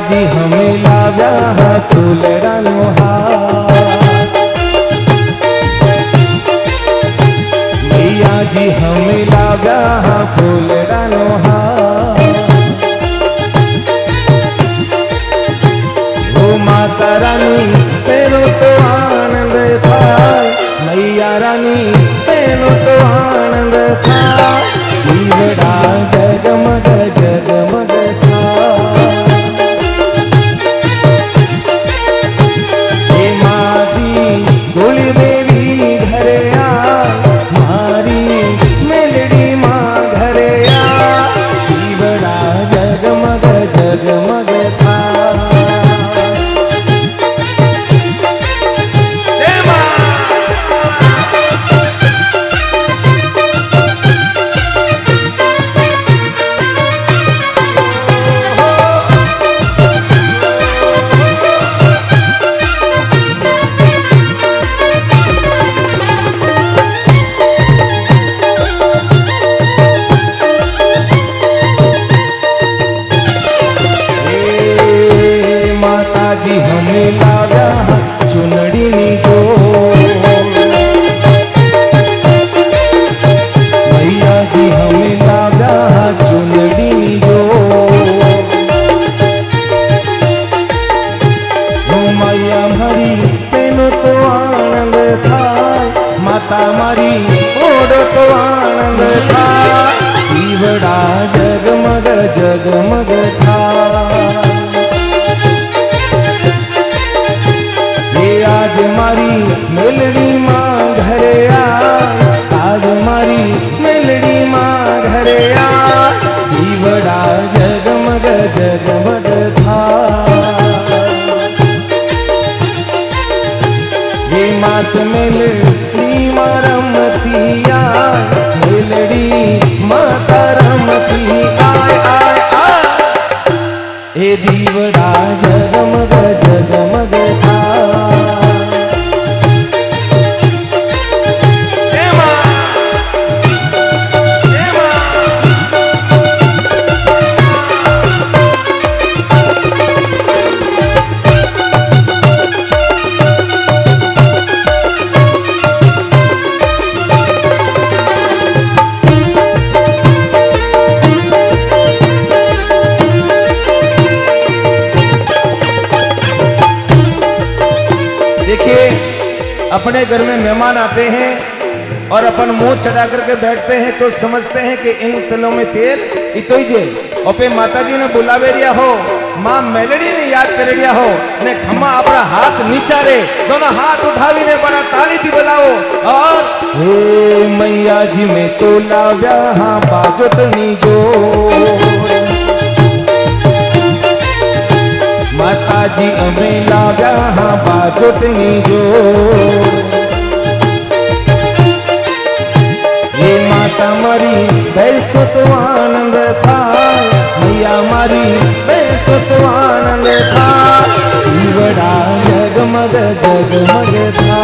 जी हमें लाव्या फूलड़ानो हार, मैया जी हमें लाव्या फूलड़ानो हार। वो माता रानी तेरो तो आनंद था, मैया रानी तेरो तो आनंद था, दीवड़ा जगमग जगमग था। हे माँ जी गोली देवी घरे आ, मारी मेलड़ी माँ घरे आ, दीवड़ा जगमग जगमग था। जी हमें लाव्या चुनड़ी नी जो, मैया जी हमें लाव्या चुनड़ी नी जो। वो मैया मारी तेनो तो आनंद था, माता मारी ओडो तो आनंद था, दीवड़ा जगमग जगमग था। आज मारी मेलड़ी माँ घरे आ, आज मारी मेलड़ी माँ घरे आ, दीवड़ा जगमग जगमग था। ये मात मेलड़ी माँ रमतिया, मेलड़ी माता रमती आय आय आय, हे दीवड़ा जगमग जगमग था। देखिए अपने घर में मेहमान आते हैं और अपन मुंह चढ़ा करके बैठते हैं तो समझते हैं कि इन तलों में तेल इतोईजे और पे माता जी ने बुलावे रिया हो, माँ मेलड़ी ने याद कर रिया हो ने खम्मा अपना हाथ नीचा रे, दोनों हाथ उठावी ने बड़ा ताली थी बुलाओ और हे मैया जी में तो लाव्या हाँ बाजोटनी जो, माता जी हमें लाव्या हाँ बाजोटनी जो। ये माता मारी बैसो तो आनंद था, मैया मारी बैसो तो आनंद था, दीवड़ा जगमग जगमग था।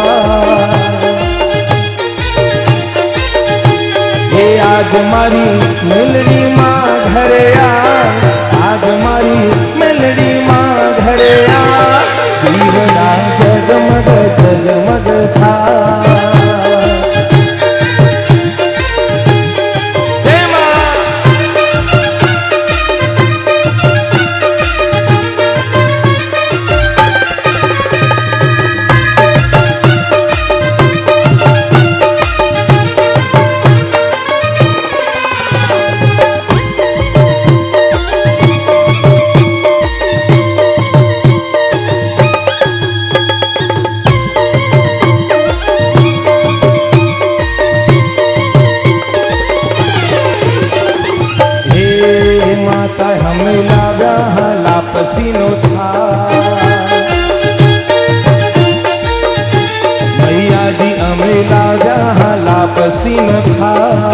ये आज मारी मेलड़ी माँ घरे आ, आज मारी मेलड़ी माँ घरे आ, दीवड़ा जगमग जगमग था। हमें लाव्या लापसीनो था, मैया जी हमें लाव्या लापसीनो था।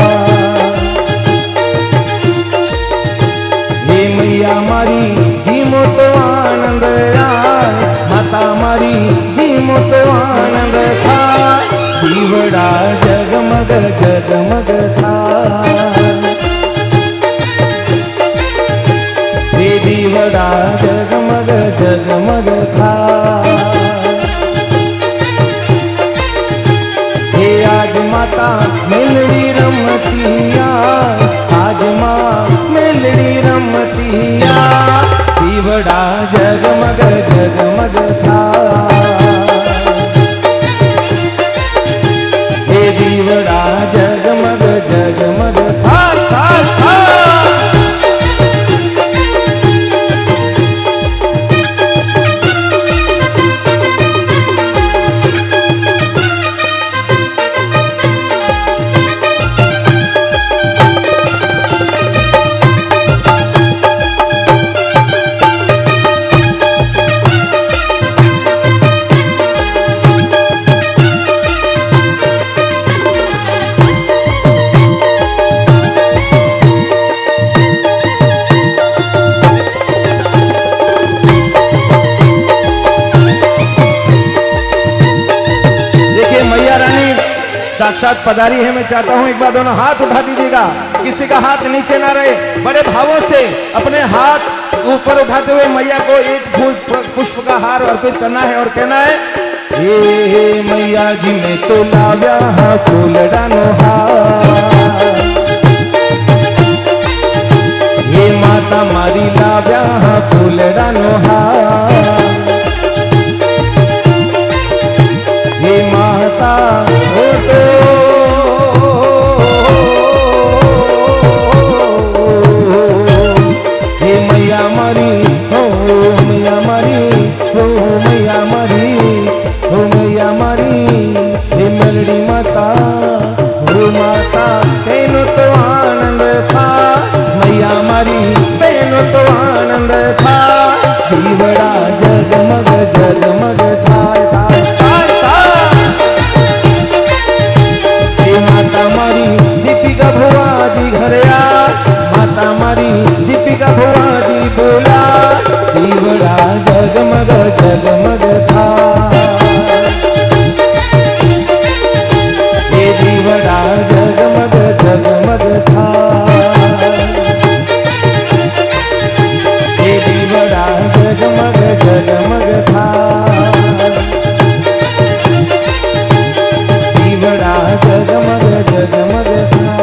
ये मैया मारी जीमो तो आनंद आय, माता मारी जीमो तो आनंद था, दीवड़ा जगमग जगमग था। दीवड़ा दीवड़ा जगमग जगमग था। हे आज माता मेलड़ी रमतिया, आज माँ मेलड़ी रमतिया, दीवड़ा जगमग जगमग था। हे दीवड़ा जगमग जगमग था, था, था। साक्षात पधारी है। मैं चाहता हूं एक बार दोनों हाथ उठा दीजिएगा, किसी का हाथ नीचे ना रहे। बड़े भावों से अपने हाथ ऊपर उठाते हुए मैया को एक पुष्प का हार अर्पित करना है और कहना है, ये मैया जी ने तो लाव्या फूल डानो हार, ये माता मारी लाव्या फूल डानो हार, ये माता हो तो हे मैया मारी, हो मैया मारी, हो मैया मारी, हो मैया मारी, हे मेलड़ी माता, हो माता तेनो तो आनंद था, मैया मारी तेनो तो आनंद था, दीवड़ा जगमग जगमग था, माता मारी दीपिका भुआ जी घर आ, माता मारी दीपिका भुआ जी बोला, दीवड़ा जगमग जगमग था। ये दीवड़ा जगमग जगमग था, ये दीवड़ा जगमग जगमग था, दीवड़ा जगमग जगमग था।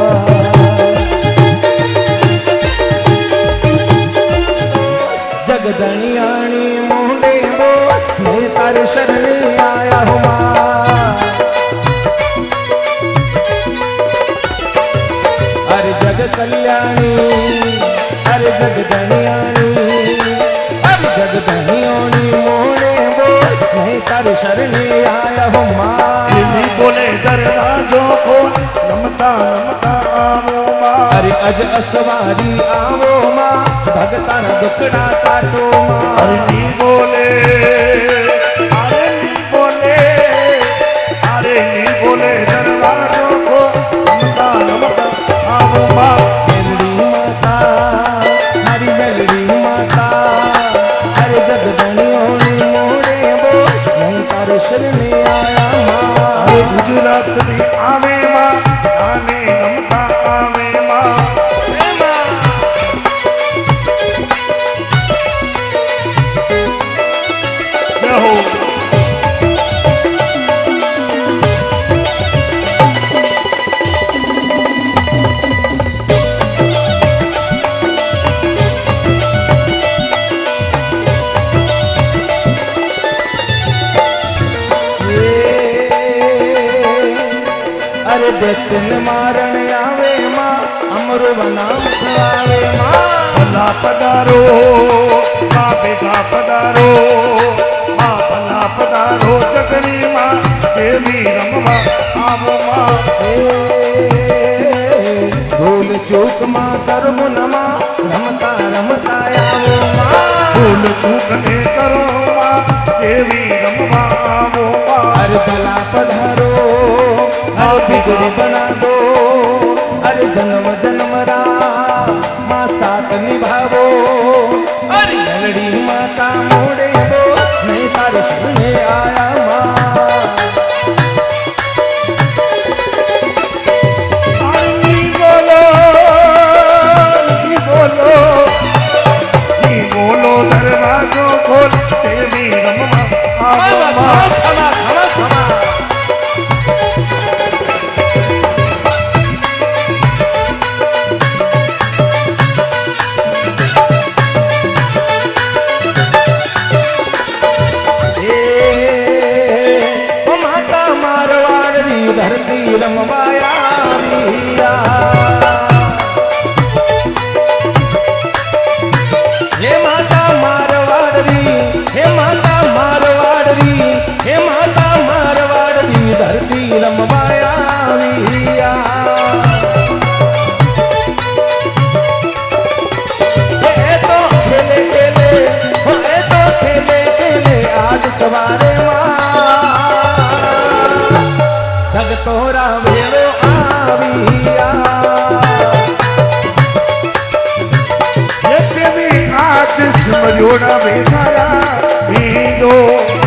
जगदनियाणी मोहने वो मैं तारे शरण आया हूँ माँ, अरे जग कल्याणी, अरे जगदनियाणी, अरे जगदनियाणी मोहने वो मैं तारे शरण आया हूँ माँ, बोले दरवाजों को नमता नमता आवो माँ, अरे अज असवारी आवो माँ, भगता न दुखड़ा काटो माँ, अरे नी बोले, अरे नी बोले, अरे नी बोले दरवाजों को नमता नमता आवो माँ, मेलड़ी माता, हरी मेलड़ी माता, अरे जगदनियोनी मोड़े वो नहीं तारे शरण आया माँ, अरे गुजरात भी आवे माँ, आने नमता आवे माँ, हो अरे दैत्यन मारण आवे माँ, अमरो बनाम आवे माँ, भला पधारो माँ बेगा पधारो, माँ भला पधारो जगनी माँ, देवी रमवा आवो माँ, भूल चूक माँ कर्म नमा, रमता रमता आवो माँ, भूल चूक ने करो माँ, देवी रमवा आवो माँ, अरे भला पधारो, अरे बिगड़ी बना दो, अरे जन्म जन्म रा माँ साथ निभावो, अरे मेलड़ी माता मोड़े दो, नहीं तारे सुने आया माँ, नी बोलो, नी बोलो, नी बोलो दरवाजो खोल देवी रमवा आवो मां खमा खमा खमा धरती रमवाया हे माता मारवाड़ी, हे माता मारवाड़ी, हे माता मारवाड़ी धरती रमवाया तो खेले खेले तो खेले खेले आज सवारे जग तोरा वेलो आविया ये भी आज समझोड़ा बेचारा बीजो